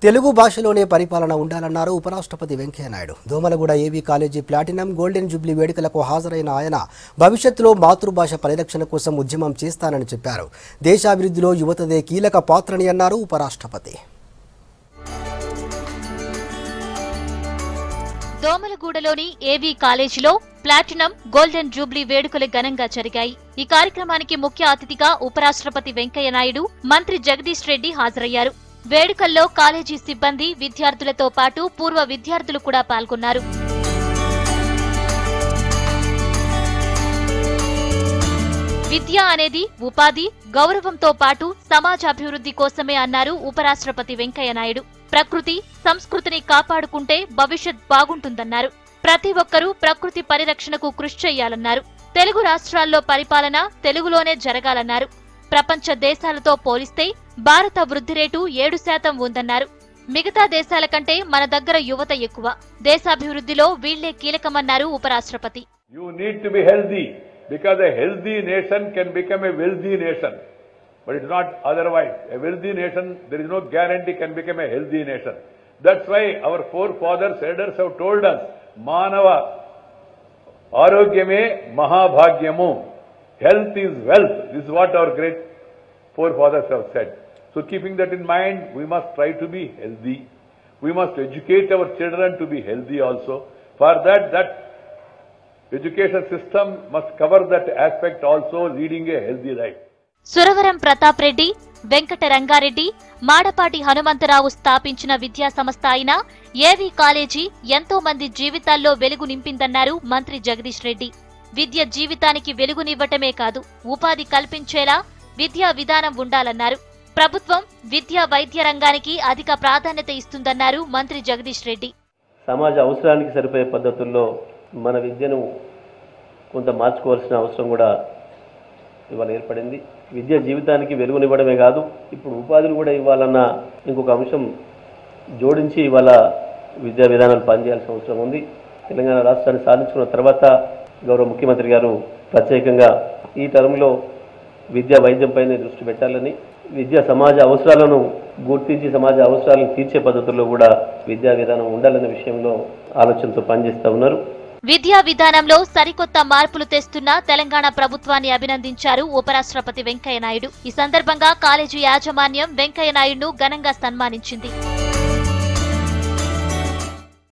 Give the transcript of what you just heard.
తెలుగు భాషలోనే పరిపాలన ఉండాలన్నారు ఉపరాష్ట్రపతి వెంకయ్య నాయుడు. దోమలగూడ ఏవీ కాలేజీ ప్లాటినం గోల్డెన్ జూబ్లీ వేడుకలకు హాజరైన ఆయన భవిష్యత్తులో మాతృభాష పరిరక్షణ కోసం ఉద్యమం చేస్తానని చెప్పారు. దేశాభివృద్ధిలో యువతదే కీలక పాత్రని అన్నారు ఉపరాష్ట్రపతి. దోమలగూడలోని ఏవీ కాలేజీలో ప్లాటినం గోల్డెన్ జూబ్లీ వేడుకలు ఘనంగా జరిగాయి. ఈ కార్యక్రమానికి ముఖ్య అతిథిగా ఉపరాష్ట్రపతి వెంకయ్య నాయుడు, మంత్రి జగదీష్ రెడ్డి హాజరయ్యారు. వేడుకల్లో కాలేజీ సిబ్బంది, విద్యార్థులతో పాటు పూర్వ విద్యార్థులు కూడా పాల్గొన్నారు. విద్య అనేది ఉపాధి, గౌరవంతో పాటు సమాజాభివృద్ధి కోసమే అన్నారు ఉపరాష్ట్రపతి వెంకయ్య నాయుడు. ప్రకృతి, సంస్కృతిని కాపాడుకుంటే భవిష్యత్ బాగుంటుందన్నారు. ప్రతి ఒక్కరూ ప్రకృతి పరిరక్షణకు కృషి చేయాలన్నారు. తెలుగు రాష్ట్రాల్లో పరిపాలన తెలుగులోనే జరగాలన్నారు. ప్రపంచ దేశాలతో పోలిస్తే భారత వృద్ధి రేటు 7% ఉందన్నారు. మిగతా దేశాల కంటే మన దగ్గర యువత ఎక్కువ. దేశాభివృద్ధిలో వీళ్లే కీలకమన్నారు ఉపరాష్ట్రపతి. You need to be healthy because a healthy nation can become a wealthy nation. But it's not otherwise. A wealthy nation, there is no guarantee can become a healthy nation. That's why our forefathers, elders have told us, Manava Arogyame Mahabhagyamu. Health is wealth. This is what our great forefathers have said. So keeping that in mind, we must try to be healthy. We must educate our children to be healthy also. For that education system must cover that aspect also, leading a healthy life. Suravaram Pratap Reddy, Venkata Rangareddy, Madapati Hanumantharao స్థాపించిన విద్యా సంస్థ అయిన ఏవీ college ఎంతో మంది జీవితాల్లో వెలుగు నింపిందన్నారు మంత్రి జగదీష్ రెడ్డి. విద్య జీవితానికి వెలుగునివ్వటమే కాదు, ఉపాధి కల్పించేలా విద్యా విధానం ఉండాలన్నారు. ప్రభుత్వం విద్యా వైద్య రంగానికి అధిక ప్రాధాన్యత ఇస్తుందన్నారు మంత్రి జగదీష్ రెడ్డి. సమాజ అవసరానికి సరిపోయే పద్ధతుల్లో మన విద్యను కొంత మార్చుకోవాల్సిన అవసరం కూడా ఇవాళ ఏర్పడింది. విద్య జీవితానికి వెలుగునివ్వడమే కాదు, ఇప్పుడు ఉపాధిని కూడా ఇవ్వాలన్న ఇంకొక అంశం జోడించి ఇవాళ విద్యా విధానాలు పనిచేయాల్సిన అవసరం ఉంది. తెలంగాణ రాష్ట్రాన్ని సాధించుకున్న తర్వాత గౌరవ ముఖ్యమంత్రి గారు ప్రత్యేకంగా ఈ టర్మ్లో విద్యా వైద్యంపైనే దృష్టి పెట్టాలని, విద్యా సమాజ అవసరాలను గుర్తించి సమాజ అవసరాలను తీర్చే పద్ధతుల్లో కూడా విద్యా విధానం ఉండాలనే విషయంలో ఆలోచనతో పనిచేస్తూ ఉన్నారు. విద్యా విధానంలో సరికొత్త మార్పులు తెస్తున్న తెలంగాణ ప్రభుత్వాన్ని అభినందించారు ఉపరాష్ట్రపతి వెంకయ్య నాయుడు. ఈ సందర్భంగా కాలేజీ యాజమాన్యం వెంకయ్య నాయుడును ఘనంగా సన్మానించింది.